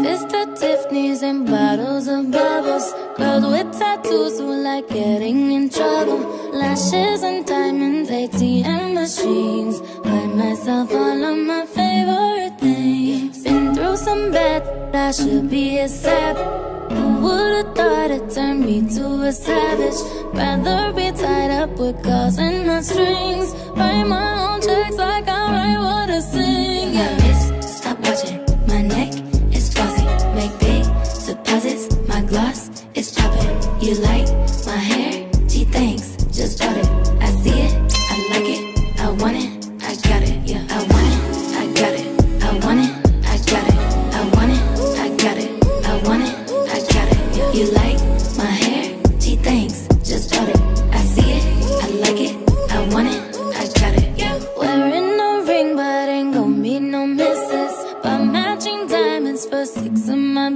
Breakfast at Tiffany's and bottles of bubbles. Girls with tattoos who like getting in trouble. Lashes and diamonds, ATM machines. Buy myself all of my favorite things. Been through some bad, I should be a sap. Who would've thought it turned me to a savage? Rather be tied up with calls and not strings. Write my own checks like I write what I sing. My wrist, stop watching. My neck is flossy. Make big deposits. My gloss is popping. You like my hair? Gee, thanks. Just bought it. I see it. I like it. I want it. I got it. Yeah, I want it. I got it. I want it. I got it. I want it. I got it. I want it. I got it. Yeah. You like my hair? Gee, thanks. Just bought it. I see it. I like it. I want it. I got it. Yeah. Wearing a ring, but ain't gon' meet no misses. But matching diamonds for 6 of my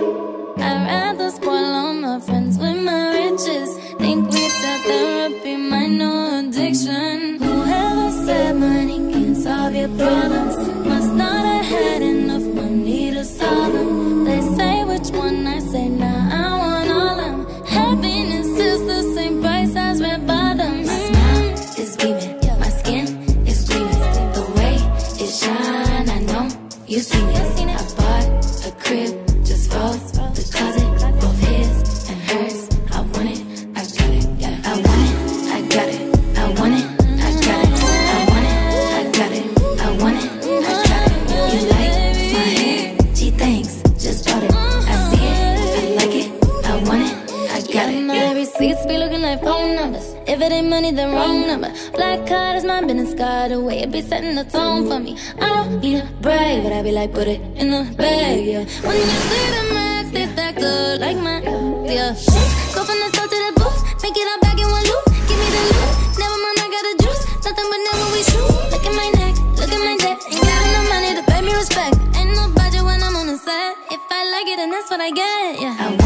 I'd rather spoil all my friends with my riches. Think we said therapy, my no addiction. Whoever said money can solve your problems must not have had enough money to solve them. They say which one, I say nah, I want all them. Happiness is the same price as red bottoms. My smile is beaming. My skin is gleaming. The way it shine, I know you've seen it. I bought a crib just for the closet, both his and hers. I want it, I got it. Yeah, I want it, I got it. I want it, I got it. I want it, I got it. I want it, I got it. You like my hair? Gee, thanks. Just bought it. I see it, I like it. I want it, I got it. My receipts be looking like phone numbers. If it ain't money, then wrong number. Black card is my business card. The way it be setting the tone for me. I don't need a brag, but I be like, put it in the bag, yeah. When you see the max, they stacked up like my, yeah. Go from the south to the booth, make it all back in one loop. Give me the loot, never mind, I got the juice. Nothing but never we shoot. Look at my neck, look at my neck. Ain't got enough money to pay me respect. Ain't no budget when I'm on the set. If I like it, then that's what I get, yeah.